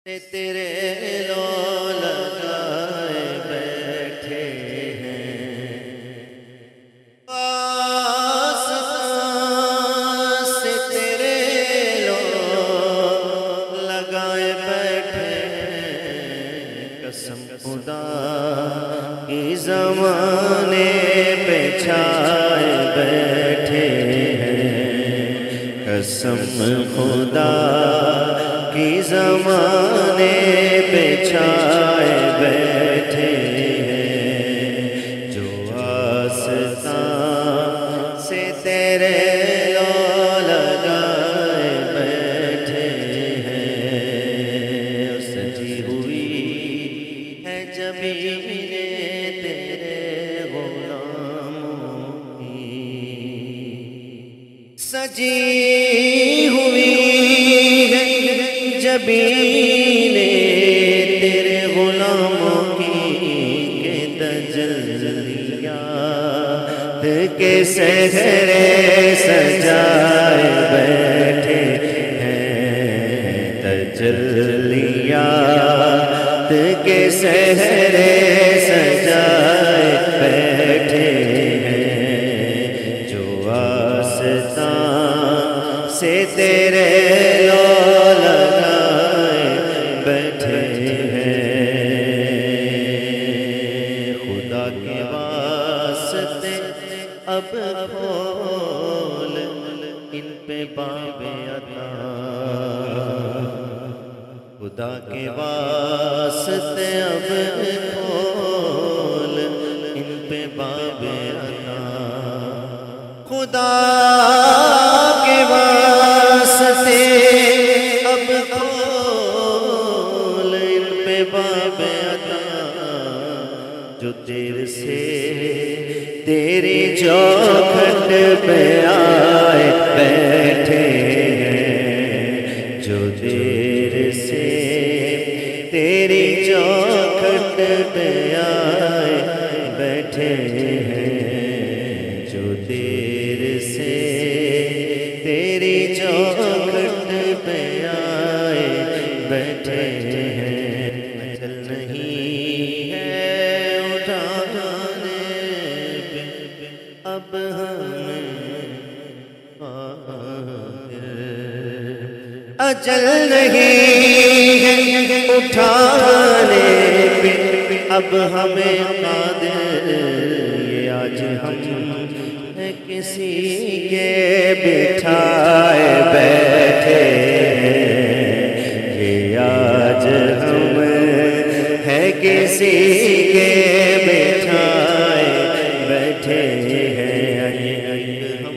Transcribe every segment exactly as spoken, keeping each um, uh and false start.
سے تیرے لو لگائے بیٹھے ہیں، آستان سے تیرے لو لگائے بیٹھے ہیں، قسم خدا کی زمانے پہ چھائے بیٹھے ہیں، قسم خدا کی زمانے پہ چھائے بیٹھے ہیں، جو آستان سے تیرے لو لگائے بیٹھے ہیں، سجی ہوئی ہے زمینیں تیرے غلاموں کی، سجی ہوئی زمینیں تیرے غلاموں کی، کہ تجلیات کے صحرے سجائے بیٹھے ہیں، تجلیات کے صحرے سجائے بیٹھے ہیں، جو آستان سے تیرے لو بیٹھے ہیں، خدا کے واسطے اب کھول ان پہ باب عطا، خدا کے واسطے اب کھول ان پہ باب عطا، خدا کے واسطے اب کھول ان پہ باب عطا، جو دیر سے تیری چوکھٹ پہ آئے بیٹھے ہیں، جو دیر سے تیری چوکھٹ پہ آئے بیٹھے ہیں، جو دیر سے تیری چوکھٹ پہ آئے بیٹھے ہیں، اجل نہیں ہے اٹھانے پہ اب ہمیں قادر، اجل نہیں ہے اٹھانے پہ اب ہمیں قادر، یہ آج ہم کسی کے بٹھائے بیٹھے ہیں، یہ آج ہم ہے کسی کے بٹھائے بیٹھے ہیں، ہم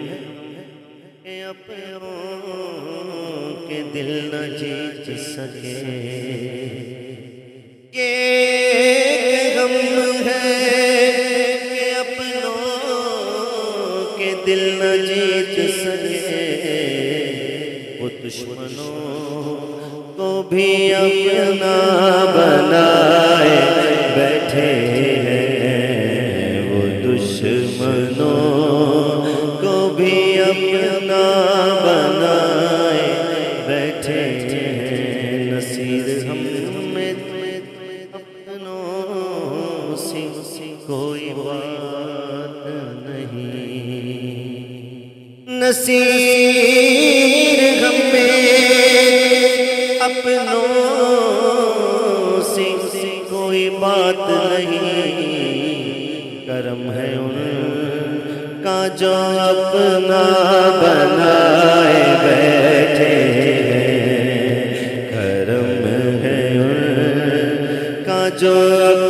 اپنوں کے دل نہ جیت سکے، یہ غم ہے کہ اپنوں کے دل نہ جیت سکے، وہ دشمنوں کو بھی اپنا بنائے بیٹھے ہیں، وہ دشمنوں کو بھی اپنا بنائے بیٹھے ہیں، نصیر ہم میں اپنوں سے کوئی بات نہیں، نصیر ہم میں اپنوں سے کوئی بات نہیں، کرم ہے ان کا جو اپنا بنائے بیٹھے ہیں، کرم ہے ان کا جو